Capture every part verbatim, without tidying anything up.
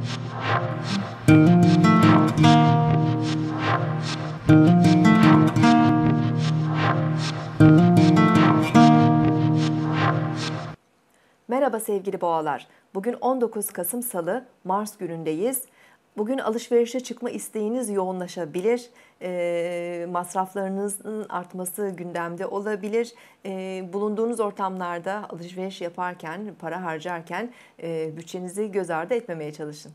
Merhaba sevgili boğalar. Bugün on dokuz Kasım Salı, Mars günündeyiz. Bugün alışverişe çıkma isteğiniz yoğunlaşabilir. E, masraflarınızın artması gündemde olabilir. E, bulunduğunuz ortamlarda alışveriş yaparken, para harcarken e, bütçenizi göz ardı etmemeye çalışın.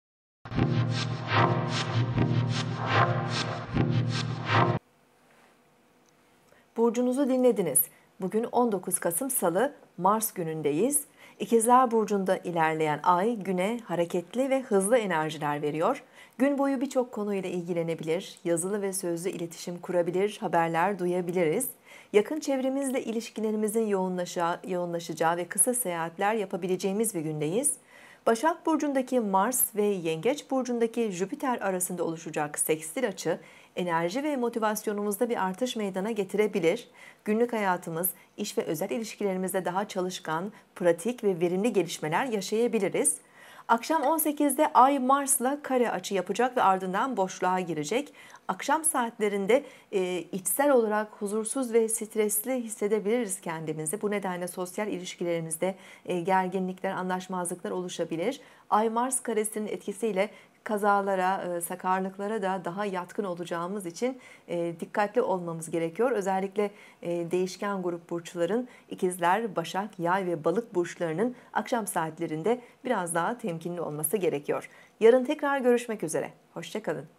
Burcunuzu dinlediniz. Bugün on dokuz Kasım Salı, Mars günündeyiz. İkizler Burcu'nda ilerleyen ay güne hareketli ve hızlı enerjiler veriyor. Gün boyu birçok konuyla ilgilenebilir, yazılı ve sözlü iletişim kurabilir, haberler duyabiliriz. Yakın çevremizle ilişkilerimizin yoğunlaşacağı, yoğunlaşacağı ve kısa seyahatler yapabileceğimiz bir gündeyiz. Başak Burcu'ndaki Mars ve Yengeç Burcu'ndaki Jüpiter arasında oluşacak sekstil açı, enerji ve motivasyonumuzda bir artış meydana getirebilir. Günlük hayatımız, iş ve özel ilişkilerimizde daha çalışkan, pratik ve verimli gelişmeler yaşayabiliriz. Akşam on sekizde Ay Mars'la kare açı yapacak ve ardından boşluğa girecek. Akşam saatlerinde e, içsel olarak huzursuz ve stresli hissedebiliriz kendimizi. Bu nedenle sosyal ilişkilerimizde e, gerginlikler, anlaşmazlıklar oluşabilir. Ay Mars karesinin etkisiyle kazalara, sakarlıklara da daha yatkın olacağımız için dikkatli olmamız gerekiyor. Özellikle değişken grup burçların ikizler, başak, yay ve balık burçlarının akşam saatlerinde biraz daha temkinli olması gerekiyor. Yarın tekrar görüşmek üzere. Hoşça kalın.